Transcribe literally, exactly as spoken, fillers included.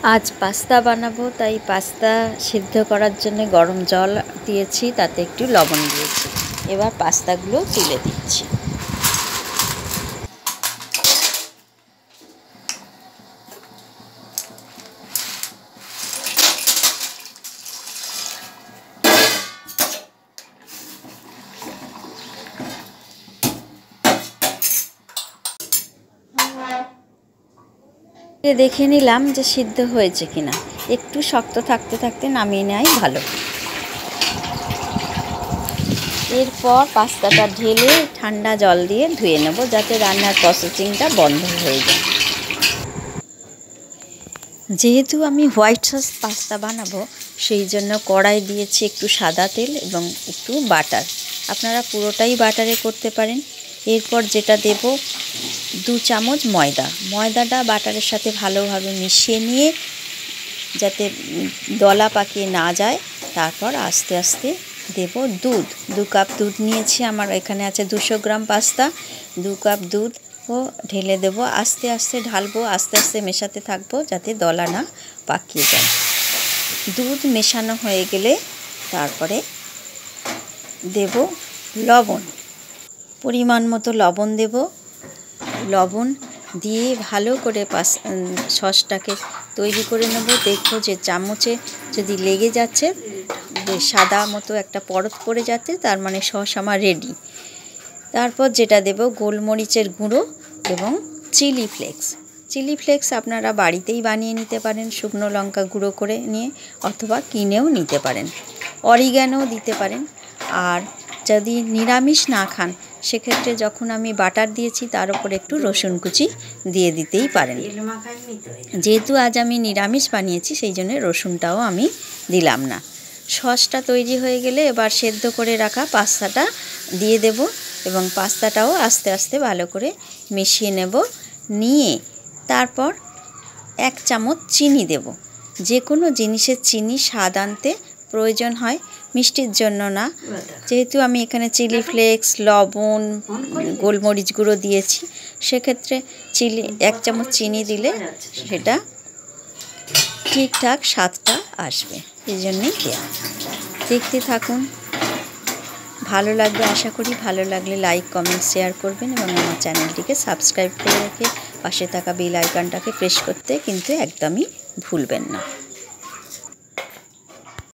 आज पास्ता बानाबो ताई पास्ता सिद्ध करार जन्य गरम जल दिएछि ताते एकटु लवण दिएछि। एबार पास्तागुलो तुले दिচ্ছি। देखे निलाम जे सिद्ध होयेछे किना, एकटू शक्त थाकते थाकते नामिये नेওয়াই भालो। एरपर पास्ताटा ढेले ठंडा जल दिए धुए नेब जाते रान्नार प्रसेसिंगटा बंध हये जाय। जेहेतु आमी व्हाइट सस पास्ता बानाबो सेई जोन्नो कड़ाई दिएछि एकटू सादा तेल एबं एकटू बाटार। आपनारा पुरोटाई बाटारे करते पारेन। एरपर जेटा देब दो चामच मयदा। मयदाटा बाटारेर साथे भालोभाबे मिशिए निये जाते दला पाकिये ना जाए तारपर आस्ते आस्ते देब दूध। दो कप दूध निয়েছি আমার এখানে আছে দুশো গ্রাম पास्ता। दो कप दूध ও ঢেলে দেব। आस्ते आस्ते ঢালবো, आस्ते आस्ते মেশাতে থাকবো যাতে দলা না পাকিয়ে যায়। দুধ মেশানো হয়ে গেলে তারপরে দেব লবণ। পরিমাণ মতো লবণ দেব। লবণ দিয়ে ভালো করে পাস সসটাকে তৈরি করে নেব। দেখো যে চামচে যদি লেগে যাচ্ছে সাদা মতো একটা পরত পড়ে যাচ্ছে তার মানে সস আমার রেডি। তারপর যেটা দেব গোলমরিচের গুঁড়ো এবং চিলি ফ্লেক্স। চিলি ফ্লেক্স আপনারা বাড়িতেই বানিয়ে নিতে পারেন শুকনো লঙ্কা গুঁড়ো করে নিয়ে, অথবা কিনেও নিতে পারেন। অরিগ্যানো দিতে পারেন। আর যদি নিরামিষ না খান সেক্ষেত্রে যখন আমি বাটার দিয়েছি তার উপর একটু রসুন কুচি দিয়ে দিতেই পারেন। যেহেতু আজ আমি নিরামিষ বানিয়েছি সেই জন্য রসুনটাও আমি দিলাম না। সসটা তৈরি হয়ে গেলে এবার সেদ্ধ করে রাখা পাস্তাটা দিয়ে দেব এবং পাস্তাটাও আস্তে আস্তে ভালো করে মিশিয়ে নেব। নিয়ে তারপর এক চামচ চিনি দেব। যে কোনো জিনিসের চিনি স্বাদ আনতে প্রয়োজন হয়, মিষ্টির জন্য না। যেহেতু আমি এখানে চিলি ফ্লেক্স, লবণ, গোলমরিচ গুঁড়ো দিয়েছি সেক্ষেত্রে চিলি এক চামচ চিনি দিলে সেটা ঠিকঠাক স্বাদটা আসবে, এই জন্যই দেওয়া। দেখতে থাকুন, ভালো লাগবে আশা করি। ভালো লাগলে লাইক কমেন্ট শেয়ার করবেন এবং আমার চ্যানেলটিকে সাবস্ক্রাইব করে রেখে পাশে থাকা বেল আইকনটাকে প্রেস করতে কিন্তু একদমই ভুলবেন না।